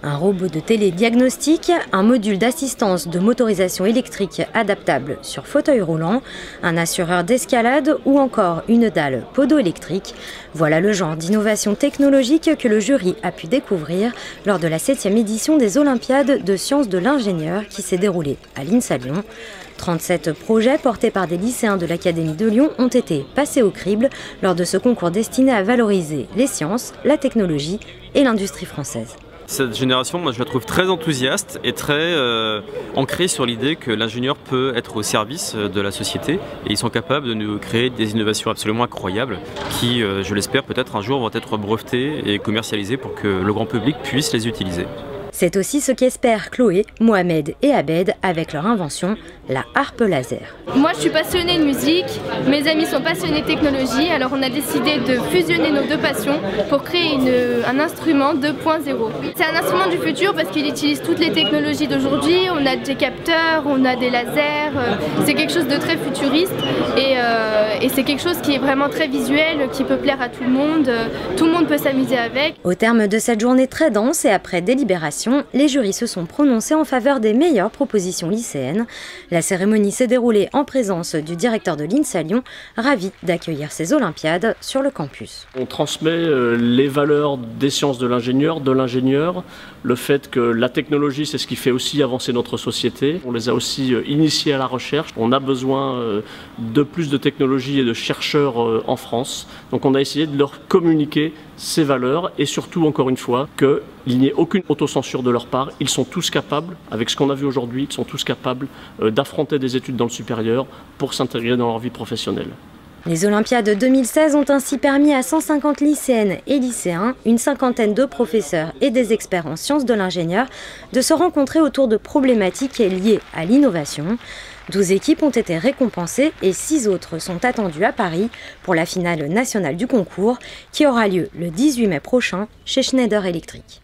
Un robot de télédiagnostic, un module d'assistance de motorisation électrique adaptable sur fauteuil roulant, un assureur d'escalade ou encore une dalle podo-électrique. Voilà le genre d'innovation technologique que le jury a pu découvrir lors de la 7e édition des Olympiades de sciences de l'ingénieur qui s'est déroulée à l'INSA Lyon. 37 projets portés par des lycéens de l'Académie de Lyon ont été passés au crible lors de ce concours destiné à valoriser les sciences, la technologie et l'industrie française. Cette génération, moi je la trouve très enthousiaste et très ancrée sur l'idée que l'ingénieur peut être au service de la société et ils sont capables de nous créer des innovations absolument incroyables qui, je l'espère, peut-être un jour vont être brevetées et commercialisées pour que le grand public puisse les utiliser. C'est aussi ce qu'espèrent Chloé, Mohamed et Abed avec leur invention, la harpe laser. Moi je suis passionnée de musique, mes amis sont passionnés de technologie, alors on a décidé de fusionner nos deux passions pour créer un instrument 2.0. C'est un instrument du futur parce qu'il utilise toutes les technologies d'aujourd'hui, on a des capteurs, on a des lasers, c'est quelque chose de très futuriste et c'est quelque chose qui est vraiment très visuel, qui peut plaire à tout le monde peut s'amuser avec. Au terme de cette journée très dense et après délibération, les jurys se sont prononcés en faveur des meilleures propositions lycéennes. La cérémonie s'est déroulée en présence du directeur de l'INSA Lyon, ravi d'accueillir ces Olympiades sur le campus. On transmet les valeurs des sciences de l'ingénieur, le fait que la technologie c'est ce qui fait aussi avancer notre société. On les a aussi initiés à la recherche. On a besoin de plus de technologie et de chercheurs en France. Donc on a essayé de leur communiquer ces valeurs et surtout, encore une fois, qu'il n'y ait aucune autocensure de leur part. Ils sont tous capables, avec ce qu'on a vu aujourd'hui, ils sont tous capables d'affronter des études dans le supérieur pour s'intégrer dans leur vie professionnelle. Les Olympiades 2016 ont ainsi permis à 150 lycéennes et lycéens, une cinquantaine de professeurs et des experts en sciences de l'ingénieur de se rencontrer autour de problématiques liées à l'innovation. 12 équipes ont été récompensées et 6 autres sont attendues à Paris pour la finale nationale du concours qui aura lieu le 18 mai prochain chez Schneider Electric.